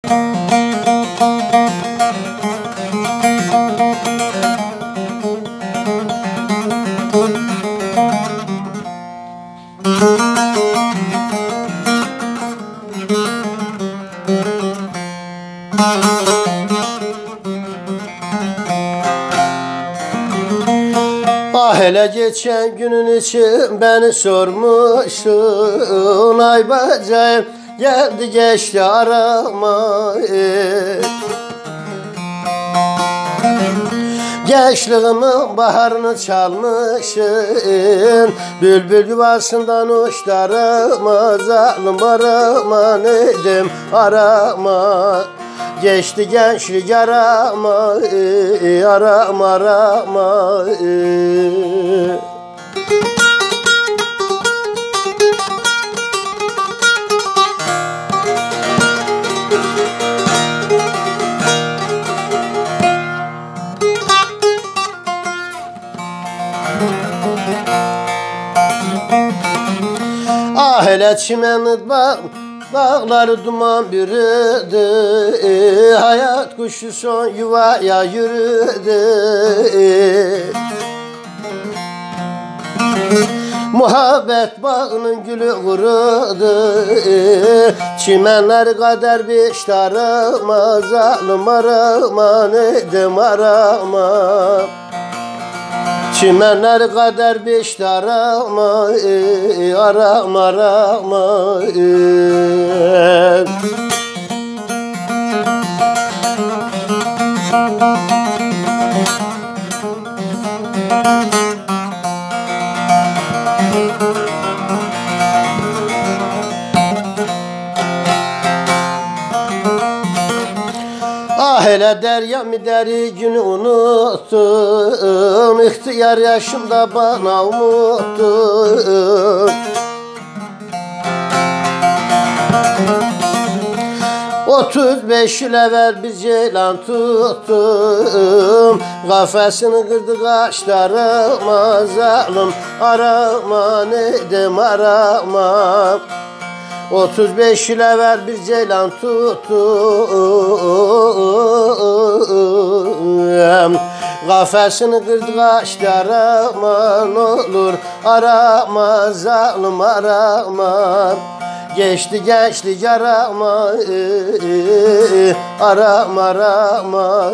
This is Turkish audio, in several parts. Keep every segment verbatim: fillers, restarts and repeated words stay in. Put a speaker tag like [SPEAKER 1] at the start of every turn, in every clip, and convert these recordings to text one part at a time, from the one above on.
[SPEAKER 1] Ah hele geçen günün için beni sormuşsun, ay bacayım geldi geçti arama. Gençliğimin baharını çalmışsın, bülbül yuvasından uçtu arama. Zalim arama nedim arama, geçti gençlik arama, arama arama. Ah hele çimenli bağ, bağları duman bürüdü, hayat kuşu son yuvaya yürüdü. Muhabbet bağının gülü kurudu, çimenler kader biçti arama. Zalim arama nedim arama, çimenler kader biçti arama, arama arama. Ah hele derya mi deri günü unuttum, ihtiyar yaşımda bana umuttum. Otuz beş yıl evvel bir ceylan tuttum, kafesini kırdı kaşlarıma. Zalim arama nedim arama, otuz beş yıl evvel bir ceylan tuttum, kafesini kırdı kaşlarıma. Ne olur arama zalim arama, geçti gençlik arama, arama arama.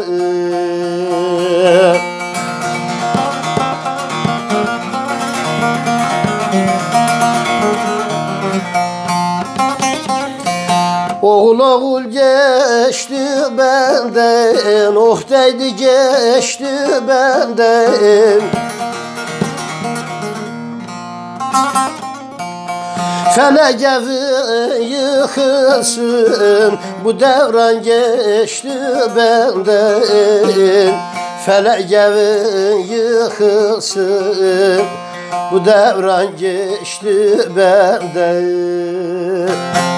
[SPEAKER 1] Oğul oğul geçti benden, oh değdi geçti benden. Felek evi yıkılsın, bu devran geçti benden. Felek evi yıkılsın, bu devran geçti benden.